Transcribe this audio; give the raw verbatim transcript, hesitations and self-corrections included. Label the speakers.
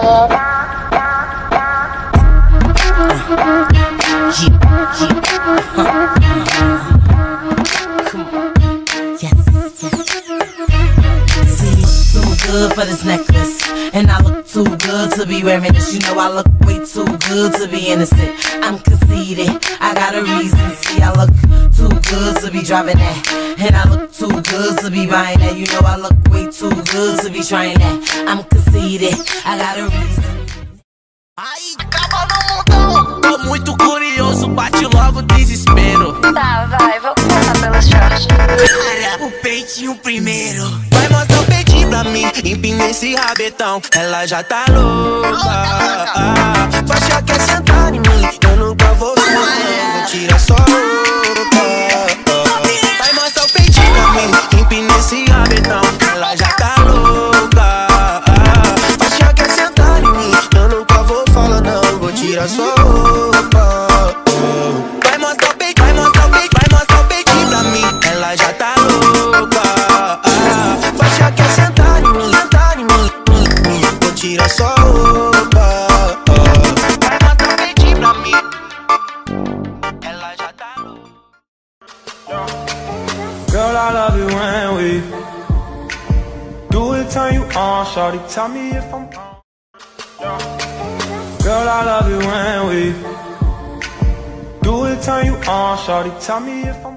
Speaker 1: Good for this necklace, and I look too good to be wearing this. You know I look way too good to be innocent. I'm conceited, I got a reason. See, I look too good to be driving that, and I look too good to be buying that. You know I look way too good to be trying that. I'm conceited, I got a reason.
Speaker 2: Aí, calma no mundão. Tô muito curioso, bate logo o desespero.
Speaker 3: Tá, vai, vou começar pelos shorts.
Speaker 2: Cara, o peitinho primeiro. Vai mostrar o peitinho pra mim, empina esse rabetão. Ela já tá louca. Ah, faixa quer sentar em mim, eu nunca vou ficar. Vou tirar só roupa. Vai mostrar o peitinho pra mim, empina esse rabetão. Ela já tá louca. Ah, faixa quer sentar em mim, eu nunca vou falar não. Vou tirar só roupa. Vai mostrar o peitinho, vai mostrar o peitinho, vai mostrar o peitinho pra mim. Ela já tá louca. Ah, faixa quer sentar em mim, sentar em mim. Vou tirar só roupa. Vai mostrar o peitinho pra mim. Ela já tá louca.
Speaker 4: Girl, I love it when we do it, turn you on, shawty, tell me if I'm wrong. Girl, I love it when we do it, turn you on, shawty, tell me if I'm